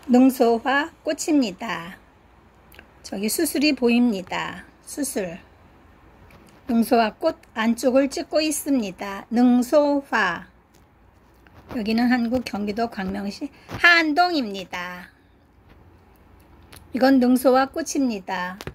능소화 꽃입니다. 저기 수술이 보입니다. 수술. 능소화 꽃 안쪽을 찍고 있습니다. 능소화. 여기는 한국 경기도 광명시 한동입니다. 이건 능소화 꽃입니다.